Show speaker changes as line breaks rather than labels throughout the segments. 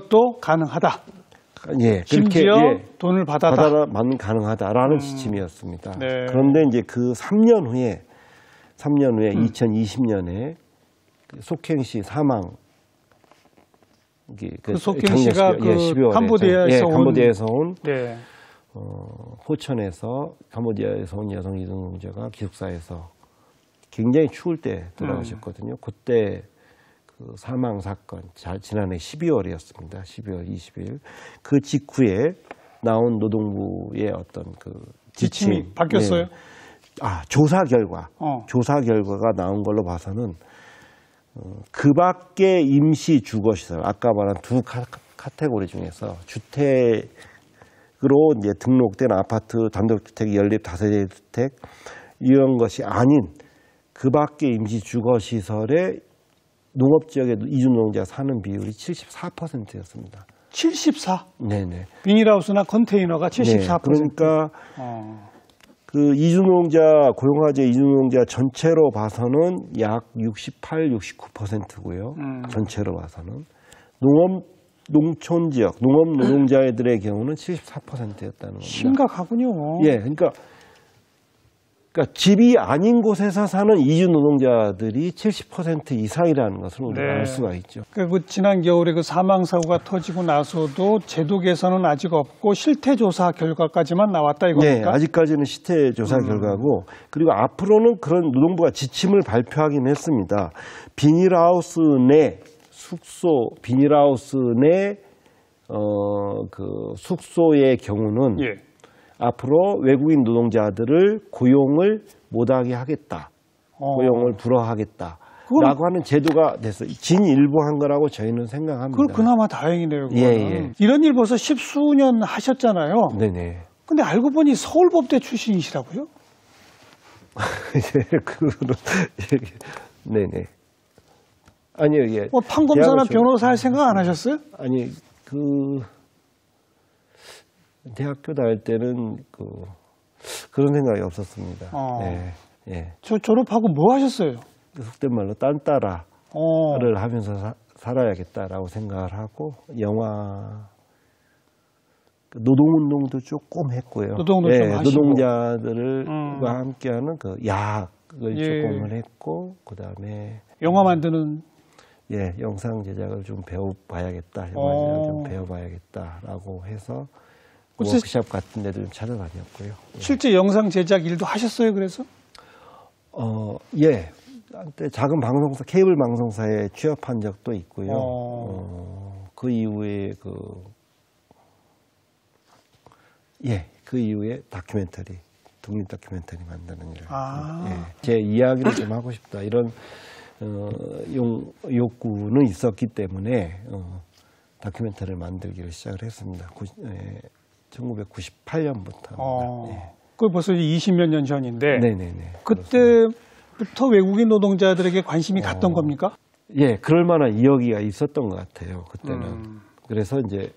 이것도 가능하다.
예,
심지어
그렇게
돈을 받아만
가능하다라는 지침이었습니다.
네.
그런데 이제 그 3년 후에 2020년에 속행 씨 사망.
그 속행 씨가 그
12월에
캄보디아에서
온
네.
호천에서 캄보디아에서 온 여성 이주노동자가 기숙사에서 굉장히 추울 때 돌아가셨거든요. 그때 그 사망 사건 지난해 12월이었습니다. 12월 20일 그 직후에 나온 노동부의 어떤 그
지침이 바뀌었어요?
네. 조사 결과가 나온 걸로 봐서는 그 밖에 임시 주거시설 아까 말한 두 카테고리 중에서 주택으로 이제 등록된 아파트, 단독주택, 연립 다세대 주택 이런 것이 아닌 그 밖에 임시 주거시설에 농업지역에 이주노동자가 사는 비율이 74%였습니다.
74?
네네.
비닐하우스나 컨테이너가 74%.
네, 그러니까 그 고용화재 이주노동자 전체로 봐서는 약 68, 69%고요. 전체로 봐서는 농촌 지역 농업 노동자들의 경우는 74%였다는 겁니다.
심각하군요.
예, 그러니까 집이 아닌 곳에서 사는 이주 노동자들이 70% 이상이라는 것을 우리가 알 수가 있죠.
그 지난 겨울에 그 사망 사고가 터지고 나서도 제도 개선은 아직 없고 실태 조사 결과까지만 나왔다 이겁니까?
네, 아직까지는 실태 조사 결과고 그리고 앞으로는 그런 노동부가 지침을 발표하긴 했습니다. 비닐하우스 내 그 숙소의 경우는 앞으로 외국인 노동자들을 고용을 못하게 하겠다. 고용을 불허하겠다라고 하는 제도가 됐어요. 진일보한 거라고 저희는 생각합니다.
그걸 그나마 다행이네요.
예.
이런 일 벌써 10수년 하셨잖아요.
네네.
근데 알고 보니 서울법대 출신이시라고요?
네네. 아니요, 예.
판검사나 변호사 할 생각 안 하셨어요?
아니, 대학교 다닐 때는 그런 생각이 없었습니다. 예.
졸업하고 뭐 하셨어요?
속된 말로 딴따라를 하면서 살아야겠다라고 생각을 하고 노동운동도 조금 했고요. 노동자들과 함께하는 그 야학을 조금을 했고 그다음에
영화 만드는
영상 제작을 좀 배워봐야겠다. 영화 제작을 좀 배워봐야겠다라고 해서 워크숍 같은 데도 좀 찾아다녔고요.
실제 영상 제작 일도 하셨어요, 그래서?
예. 한때 작은 방송사, 케이블 방송사에 취업한 적도 있고요. 그 이후에 그 이후에 독립 다큐멘터리 만드는 일을 제 이야기를 좀 하고 싶다. 이런 욕구는 있었기 때문에 다큐멘터리를 만들기를 시작을 했습니다. 1998년부터.
그걸 벌써 20몇 년 전인데.
네네네.
그때부터 외국인 노동자들에게 관심이 갔던 겁니까?
예, 그럴 만한 이야기가 있었던 것 같아요. 그때는. 그래서 이제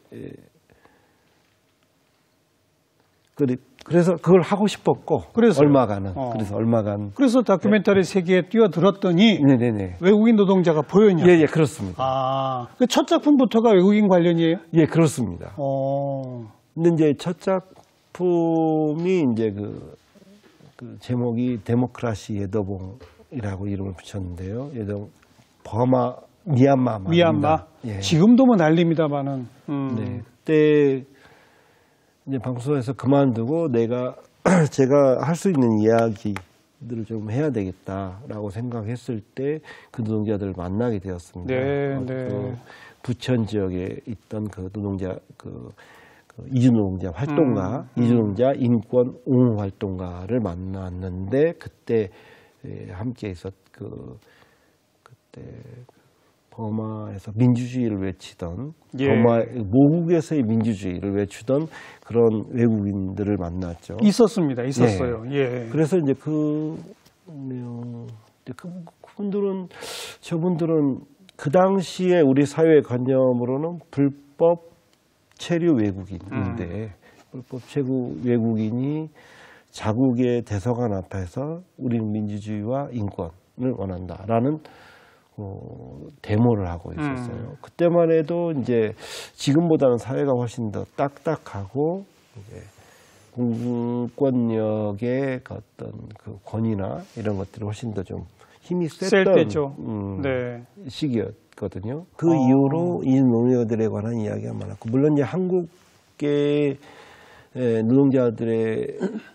그래서 그걸 하고 싶었고 얼마간은
그래서 다큐멘터리 세계에 뛰어들었더니 외국인 노동자가 보였냐?
예, 그렇습니다.
첫 작품부터가 외국인 관련이에요?
예, 그렇습니다. 근데 이제 첫 작품이 이제 그 제목이 데모크라시 예더봉이라고 이름을 붙였는데요. 버마 미얀마.
예. 지금도 뭐 난립니다만은.
네, 그때 이제 방송에서 그만두고 제가 할 수 있는 이야기들을 좀 해야 되겠다라고 생각했을 때 그 노동자들을 만나게 되었습니다. 부천 지역에 있던 그 노동자 이주노동자 활동가, 이주노동자 인권 옹호 활동가를 만났는데 그때 함께 있었 그때 버마에서 민주주의를 외치던 모국에서의 민주주의를 외치던 그런 외국인들을 만났죠.
있었어요. 예.
그래서 이제 저분들은 그 당시에 우리 사회의 관념으로는 불법 체류 외국인인데 불법 체류 외국인이 자국의 대사관 앞에서 우리는 민주주의와 인권을 원한다라는 데모를 하고 있었어요. 그때만 해도 이제 지금보다는 사회가 훨씬 더 딱딱하고 이제 공권력의 그 어떤 그 권위나 이런 것들이 훨씬 더 좀 힘이
셀
셌던
때죠. 네.
시기였거든요. 그 이후로 이 노동자들에 관한 이야기가 많았고, 물론 이제 한국의 노동자들의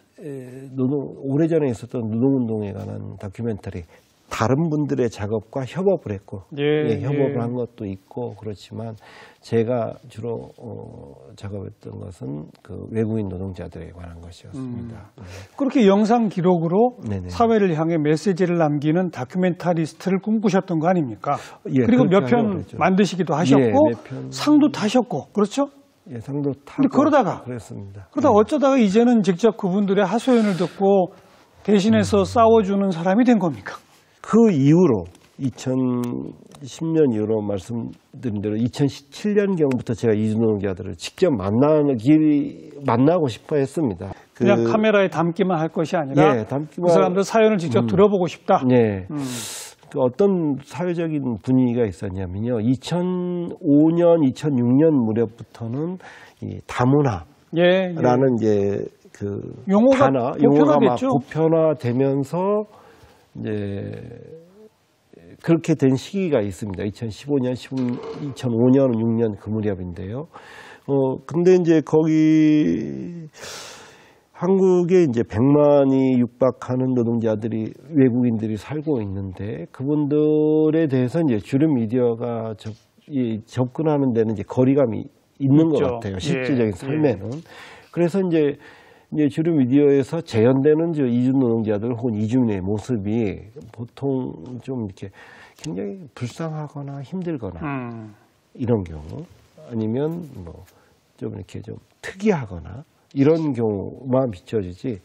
오래전에 있었던 노동운동에 관한 다큐멘터리, 다른 분들의 작업과 협업을 했고, 협업을 한 것도 있고 그렇지만 제가 주로 작업했던 것은 그 외국인 노동자들에 관한 것이었습니다.
그렇게 영상 기록으로
네네.
사회를 향해 메시지를 남기는 다큐멘터리스트를 꿈꾸셨던 거 아닙니까?
예,
그리고
그렇게
몇 편
하려고 그랬죠.
만드시기도 하셨고
몇 편.
상도 타셨고 그렇죠?
예, 상도
근데
타고
그러다가
그랬습니다.
어쩌다가 이제는 직접 그분들의 하소연을 듣고 대신해서 싸워주는 사람이 된 겁니까?
그 이후로 2010년 이후로 말씀드린 대로 2017년경부터 제가 이주노동자들을 직접 만나고 싶어 했습니다.
그냥 카메라에 담기만 할 것이 아니라 그 사람들 사연을 직접 들어보고 싶다.
네. 그 어떤 사회적인 분위기가 있었냐면요. 2005년, 2006년 무렵부터는 이 다문화라는 이제 그
용어가
용어가 막 보편화되면서 이제 그렇게 된 시기가 있습니다. 2015년, 2005년, 6년 그 무렵인데요. 근데 이제 거기 한국에 이제 100만이 육박하는 노동자들이 외국인들이 살고 있는데 그분들에 대해서 이제 주류 미디어가 접근하는 데는 이제 거리감이 있는 것 같아요. 실질적인 삶에는. 그래서 이제 주류 미디어에서 재현되는 이주 노동자들 혹은 이주민의 모습이 보통 좀 이렇게 굉장히 불쌍하거나 힘들거나 이런 경우, 아니면 뭐 좀 이렇게 좀 특이하거나 이런 경우만 비춰지지,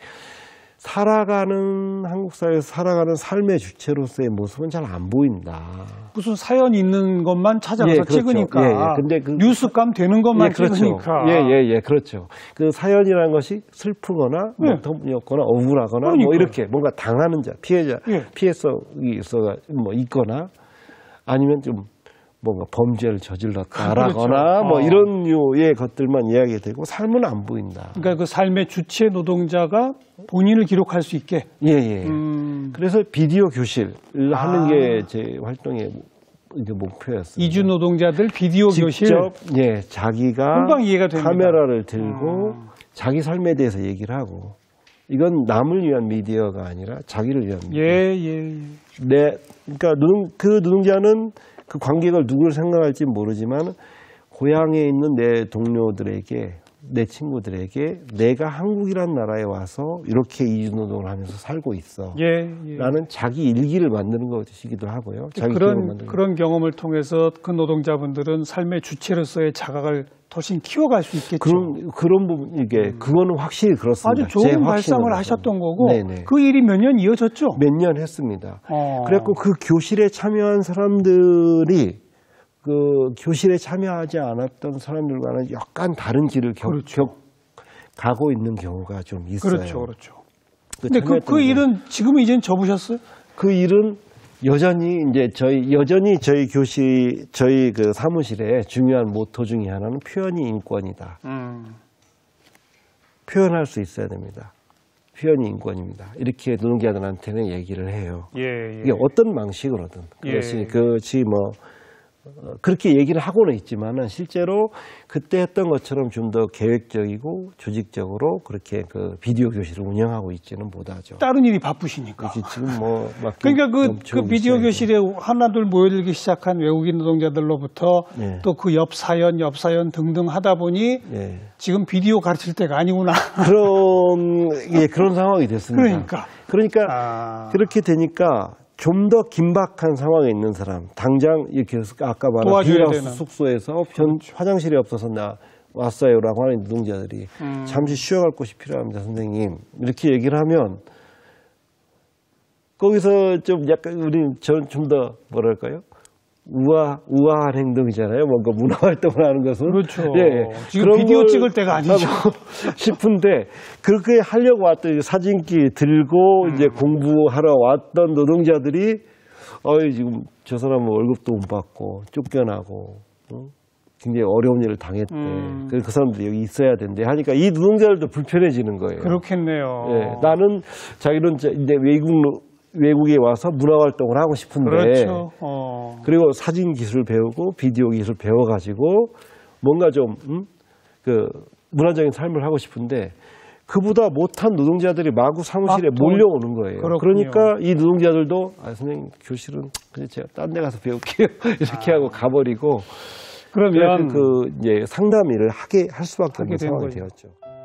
한국 사회에서 살아가는 삶의 주체로서의 모습은 잘 안 보인다.
무슨 사연 있는 것만 찾아가서
그렇죠.
찍으니까.
근데
뉴스감 되는 것만
그렇죠.
찍으니까.
그렇죠. 그 사연이라는 것이 슬프거나 터무니없거나 억울하거나 뭐 이렇게 뭔가 당하는 자, 피해성이 있거나 아니면 좀 뭔가 범죄를 저질렀다라거나 뭐 이런 류의 것들만 이야기되고 삶은 안 보인다.
그러니까 그 삶의 주체 노동자가 본인을 기록할 수 있게.
그래서 비디오 교실을 하는 게 제 활동의 목표였어요.
이주 노동자들 비디오 교실.
직접 자기가
금방 이해가 됩니다.
카메라를 들고 자기 삶에 대해서 얘기를 하고, 이건 남을 위한 미디어가 아니라 자기를 위한 미디어. 그러니까 그 노동자는 그 관객을 누구를 생각할지 모르지만 고향에 있는 내 동료들에게, 내 친구들에게 내가 한국이란 나라에 와서 이렇게 이주노동을 하면서 살고 있어 라는 자기 일기를 만드는 것이기도 하고요.
그런 경험을 통해서 그 노동자분들은 삶의 주체로서의 자각을 훨씬 키워갈 수 있겠죠.
그런 부분, 그거는 확실히 그렇습니다.
아주 좋은 발상을 하셨던 거고, 그 일이 몇 년 이어졌죠?
몇 년 했습니다. 그래갖고 그 교실에 참여한 사람들이 그 교실에 참여하지 않았던 사람들과는 약간 다른 길을 가고 있는 경우가 좀 있어요.
그렇죠. 근데 그 일은 지금은 이제는 접으셨어요?
그 일은 여전히 저희 그 사무실의 중요한 모토 중에 하나는 표현이 인권이다. 표현할 수 있어야 됩니다. 표현이 인권입니다. 이렇게 노동자들한테는 얘기를 해요. 이게 어떤 방식으로든 그것이 뭐 그렇게 얘기를 하고는 있지만은 실제로 그때 했던 것처럼 좀 더 계획적이고 조직적으로 그렇게 그 비디오 교실을 운영하고 있지는 못하죠.
다른 일이 바쁘시니까.
지금
그러니까 그 비디오 교실에 하나둘 모여들기 시작한 외국인 노동자들로부터 또 그 옆 사연 등등 하다 보니 지금 비디오 가르칠 때가 아니구나.
그런 상황이 됐습니다. 그러니까 그렇게 되니까 좀 더 긴박한 상황에 있는 사람, 당장 이렇게 아까 말한 비닐하우스 숙소에서 화장실이 없어서 나 왔어요라고 하는 노동자들이 잠시 쉬어갈 곳이 필요합니다, 선생님. 이렇게 얘기를 하면 거기서 좀 약간 저는 좀 더 뭐랄까요? 우아한 행동이잖아요. 뭔가 문화 활동을 하는 것은.
그렇죠. 지금 비디오 찍을 때가 아니죠.
싶은데 그렇게 하려고 왔던 사진기 들고 이제 공부하러 왔던 노동자들이 지금 저 사람은 월급도 못 받고 쫓겨나고 굉장히 어려운 일을 당했대. 그래서 그 사람들이 여기 있어야 된대 하니까 이 노동자들도 불편해지는 거예요.
그렇겠네요.
예, 나는 자기는 이제 외국에 와서 문화활동을 하고 싶은데,
그렇죠.
그리고 사진 기술 배우고 비디오 기술 배워가지고 뭔가 좀 그 문화적인 삶을 하고 싶은데 그보다 못한 노동자들이 마구 사무실에 몰려오는 거예요.
그렇군요.
그러니까 이 노동자들도 선생님 교실은 그냥 제가 딴 데 가서 배울게요 이렇게 하고 가버리고
그러면
이제 상담 일을 할 수밖에 없는 상황이
거죠.
되었죠.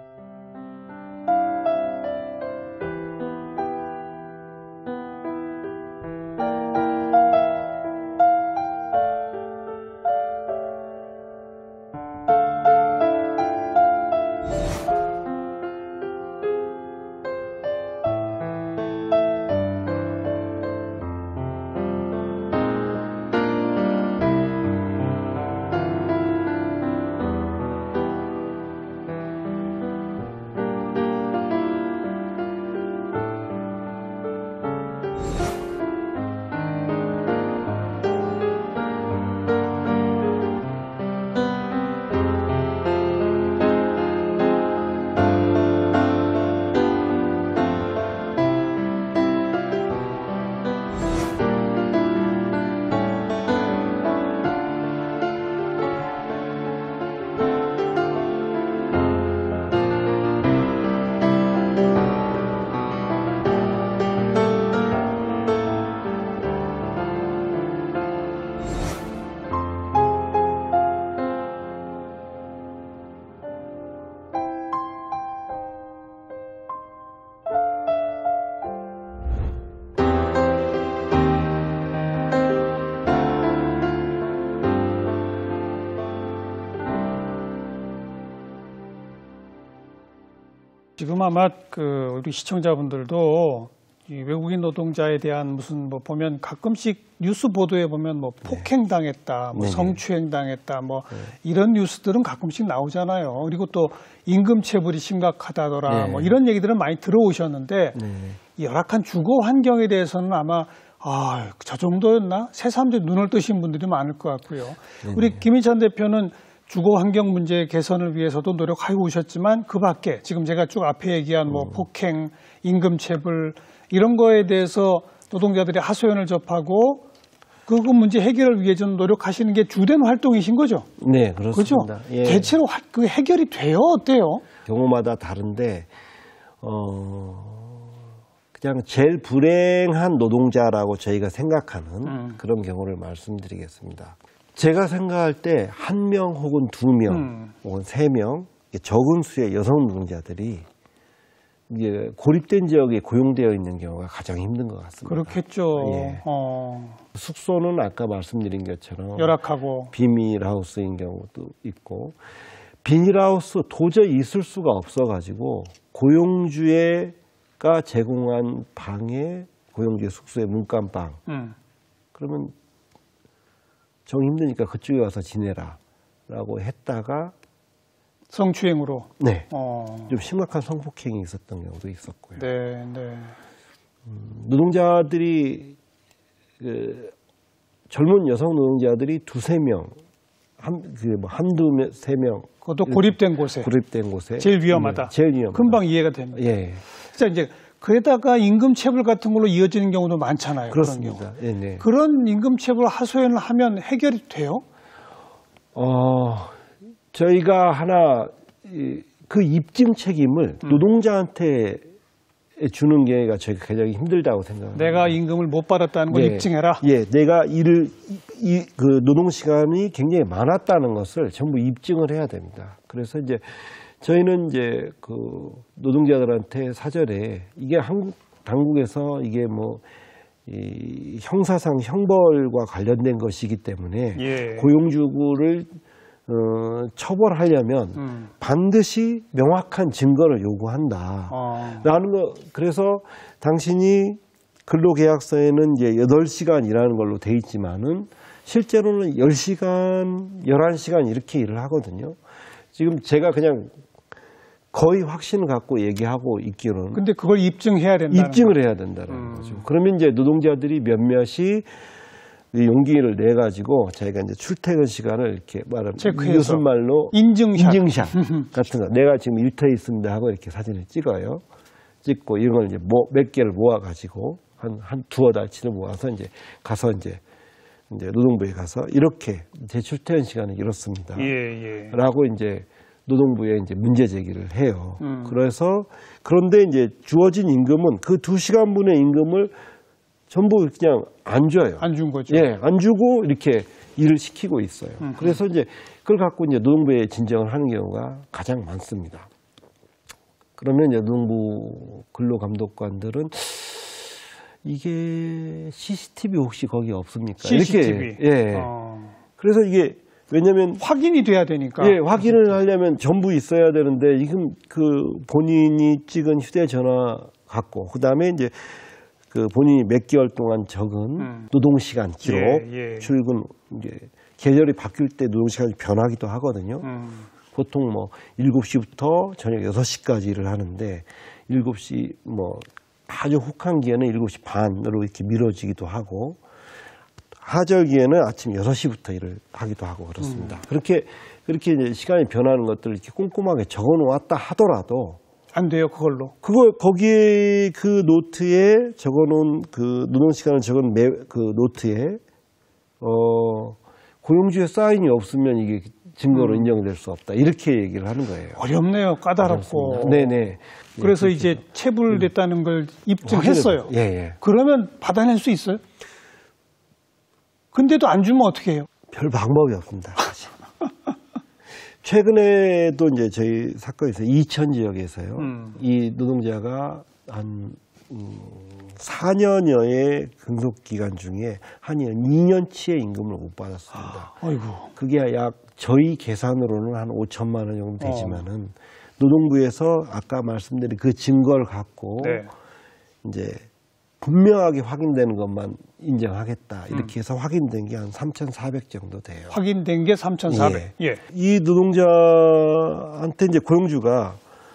지금 아마 우리 시청자분들도 이 외국인 노동자에 대한 무슨 뭐 보면 가끔씩 뉴스 보도에 보면 뭐 폭행당했다, 뭐 성추행당했다, 뭐 이런 뉴스들은 가끔씩 나오잖아요. 그리고 또 임금체불이 심각하다더라, 뭐 이런 얘기들은 많이 들어오셨는데 이 열악한 주거 환경에 대해서는 아마 저 정도였나? 새삼 눈을 뜨신 분들이 많을 것 같고요. 우리 김희찬 대표는 주거 환경 문제 개선을 위해서도 노력하고 오셨지만 그 밖에 지금 제가 쭉 앞에 얘기한 뭐 폭행, 임금체불 이런 거에 대해서 노동자들이 하소연을 접하고 그 문제 해결을 위해 좀 노력하시는 게 주된 활동이신 거죠?
네, 그렇습니다.
그렇죠? 예. 대체로 그 해결이 돼요? 어때요?
경우마다 다른데 그냥 제일 불행한 노동자라고 저희가 생각하는 그런 경우를 말씀드리겠습니다. 제가 생각할 때 1명 혹은 2명 혹은 3명 적은 수의 여성 노동자들이 이제 고립된 지역에 고용되어 있는 경우가 가장 힘든 것 같습니다.
그렇겠죠.
예. 숙소는 아까 말씀드린 것처럼
열악하고
비닐하우스인 경우도 있고 비닐하우스 도저히 있을 수가 없어가지고 고용주가 제공한 방에 고용주의 숙소에 문간방 그러면 정 힘드니까 그쪽에 와서 지내라라고 했다가
성추행으로
네, 좀 심각한 성폭행이 있었던 경우도 있었고요.
네, 네.
노동자들이 젊은 여성 노동자들이 2-3명, 한두 세 명
그것도 고립된 곳에 제일 위험하다.
네, 제일 위험하다.
금방 이해가 됩니다.
예.
진짜 이제 그에다가 임금체불 같은 걸로 이어지는 경우도 많잖아요.
그렇습니다.
그런 경우.
네.
그런 임금체불 하소연을 하면 해결이 돼요?
저희가 하나 그 입증 책임을 노동자한테 주는 게 저희가 굉장히 힘들다고 생각합니다.
내가 임금을 못 받았다는 걸 입증해라.
예, 내가 그 노동 시간이 굉장히 많았다는 것을 전부 입증을 해야 됩니다. 그래서 이제 저희는 이제 그 노동자들한테 사전에 이게 한국 당국에서 이게 뭐 이 형사상 형벌과 관련된 것이기 때문에 고용주를 처벌하려면 반드시 명확한 증거를 요구한다. 라는 거. 그래서 당신이 근로계약서에는 이제 8시간 일하는 걸로 돼 있지만은 실제로는 10시간, 11시간 이렇게 일을 하거든요. 지금 제가 그냥 거의 확신을 갖고 얘기하고 있기로는.
근데 그걸 입증해야 된다.
입증을 해야 된다는 거죠. 그러면 이제 노동자들이 몇몇이 용기를 내 가지고 저희가 이제 출퇴근 시간을 이렇게 말하면
체크해서.
무슨 말로
인증샷.
같은 거 내가 지금 일터에 있습니다 하고 이렇게 사진을 찍어요. 찍고 이런 걸 이제 몇 개를 모아 가지고 한 두어 달치를 모아서 이제 가서 이제 노동부에 가서 이렇게 제 출퇴근 시간은 이렇습니다.
예.
라고 이제 노동부에 이제 문제 제기를 해요. 그래서 그런데 이제 주어진 임금은 그 2시간 분의 임금을 전부 그냥 안 줘요.
안 준 거죠.
예, 안 주고 이렇게 일을 시키고 있어요. 그래서 이제 그걸 갖고 이제 노동부에 진정을 하는 경우가 가장 많습니다. 그러면 이제 노동부 근로감독관들은 이게 CCTV 혹시 거기 없습니까?
CCTV.
이렇게 예. 그래서 이게 왜냐면
확인이 돼야 되니까.
예, 확인을 하려면 전부 있어야 되는데 지금 그 본인이 찍은 휴대전화 갖고 그다음에 이제 그 본인이 몇 개월 동안 적은 노동시간 기록,
예.
출근 이제 계절이 바뀔 때 노동시간이 변하기도 하거든요. 보통 뭐 7시부터 저녁 6시까지 일을 하는데 7시 뭐 아주 혹한기에는 7시 반으로 이렇게 미뤄지기도 하고 하절기에는 아침 6시부터 일을 하기도 하고 그렇습니다. 그렇게 이제 시간이 변하는 것들을 이렇게 꼼꼼하게 적어 놓았다 하더라도
안 돼요, 그걸로.
거기에 그 노트에 적어 놓은 그 노동 시간을 적은 그 노트에 고용주의 사인이 없으면 이게 증거로 인정될 수 없다. 이렇게 얘기를 하는 거예요.
어렵네요. 까다롭고.
네네.
그래서 이제 체불됐다는 걸 입증했어요.
예.
그러면 받아낼 수 있어요? 근데도 안 주면 어떻게 해요?
별 방법이 없습니다. 사실. 최근에도 이제 저희 사건이 있어요. 이천 지역에서요. 이 노동자가 한 4년여의 근속 기간 중에 한 2년치의 임금을 못 받았습니다.
아이고.
그게 약 저희 계산으로는 한 5천만 원 정도 되지만은 노동부에서 아까 말씀드린 그 증거를 갖고
네.
이제 분명하게 확인되는 것만 인정하겠다. 이렇게 해서 확인된 게 한 3,400 정도 돼요.
확인된 게 3,400. 예.
이 노동자한테 이제 고용주가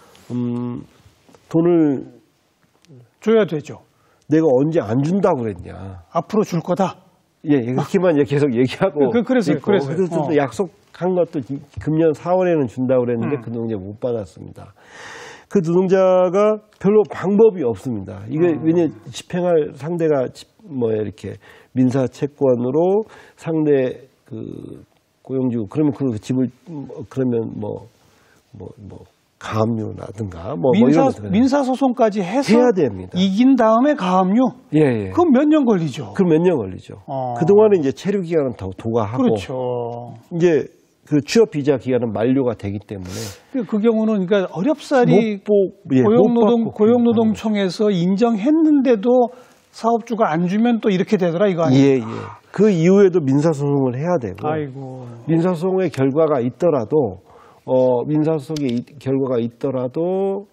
돈을
줘야 되죠.
내가 언제 안 준다고 그랬냐.
앞으로 줄 거다.
예, 그렇게만 이제 계속 얘기하고.
그래서요.
그래서 또 약속한 것도 금년 4월에는 준다고 그랬는데 그 노동자 못 받았습니다. 그 노동자가 별로 방법이 없습니다. 이게 왜냐 집행할 상대가 이렇게 민사 채권으로 상대 그 고용주 그러면 그 집을 그러면 가압류라든가
민사 소송까지 해서
해야 됩니다.
이긴 다음에 가압류.
예.
그럼 몇 년 걸리죠.
그럼 몇 년 걸리죠. 그동안에 이제 체류 기간은 더 도가하고
그렇죠.
이제 그 취업 비자 기간은 만료가 되기 때문에
그 경우는 그러니까 어렵사리 고용노동청에서 인정했는데도 사업주가 안 주면 또 이렇게 되더라 이거 아니에요?
예. 그 이후에도 민사소송을 해야 되고
아이고.
민사소송의 결과가 있더라도 민사소송의 결과가 있더라도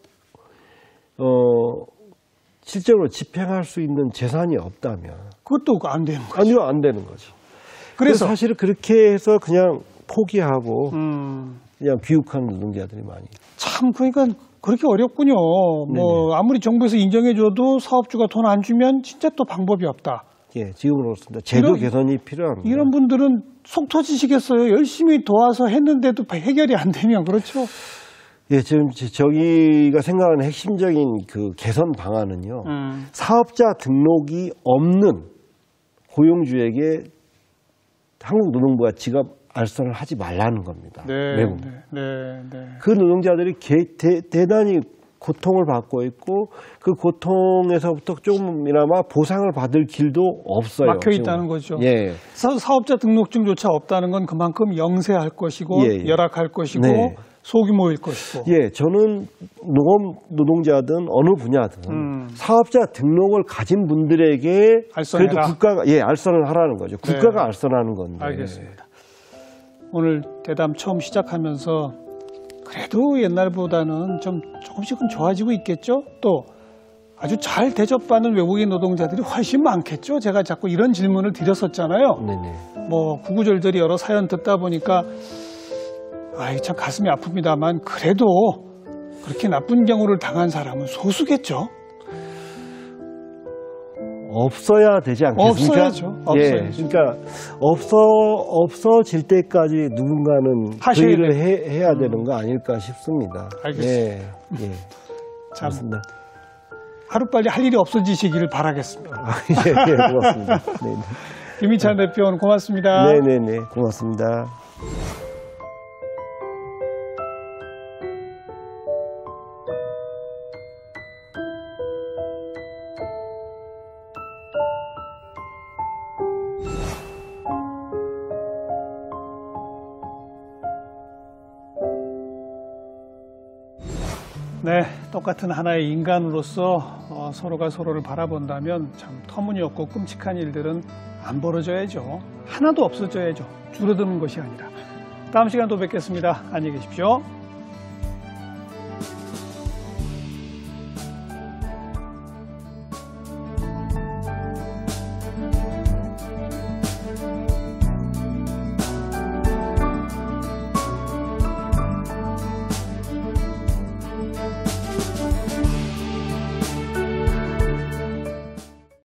실제로 집행할 수 있는 재산이 없다면
그것도 안 되는 거죠.
아니요, 안 되는 거죠.
그래서
사실은 그렇게 해서 그냥 포기하고 그냥 귀국하는 노동자들이 많이.
참 그러니까 그렇게 어렵군요. 뭐 아무리 정부에서 인정해줘도 사업주가 돈 안 주면 진짜 또 방법이 없다.
예, 지금은 그렇습니다. 제도 개선이 필요합니다.
이런 분들은 속 터지시겠어요. 열심히 도와서 했는데도 해결이 안 되면 그렇죠.
예, 지금 저희가 생각하는 핵심적인 그 개선 방안은요. 사업자 등록이 없는 고용주에게 한국노동부가 직업 알선을 하지 말라는 겁니다. 외국. 그 노동자들이 대단히 고통을 받고 있고 그 고통에서부터 조금이나마 보상을 받을 길도 없어요.
막혀 있다는 거죠.
예.
사업자 등록증조차 없다는 건 그만큼 영세할 것이고 열악할 것이고 소규모일 것이고.
예, 저는 농업 노동자든 어느 분야든 사업자 등록을 가진 분들에게
알선해라.
그래도 국가가 알선을 하라는 거죠. 국가가 알선하는 건데.
알겠습니다. 오늘 대담 처음 시작하면서 그래도 옛날보다는 좀 조금씩은 좋아지고 있겠죠? 또 아주 잘 대접받는 외국인 노동자들이 훨씬 많겠죠? 제가 자꾸 이런 질문을 드렸었잖아요.
네네.
뭐 구구절절히 여러 사연 듣다 보니까 참 가슴이 아픕니다만 그래도 그렇게 나쁜 경우를 당한 사람은 소수겠죠?
없어야 되지 않겠습니까?
없어야죠.
예,
없어야죠.
그러니까 없어질 때까지 누군가는 그
하셔야
일을 해야 되는 거 아닐까 싶습니다.
알겠습니다.
예, 예.
참
그렇습니다.
하루빨리 할 일이 없어지시기를 바라겠습니다.
예, 예, 고맙습니다. 네,
김희찬 대표 오늘 고맙습니다.
네, 네, 네, 고맙습니다.
네, 똑같은 하나의 인간으로서 서로가 서로를 바라본다면 참 터무니없고 끔찍한 일들은 안 벌어져야죠. 하나도 없어져야죠. 줄어드는 것이 아니라. 다음 시간 또 뵙겠습니다. 안녕히 계십시오.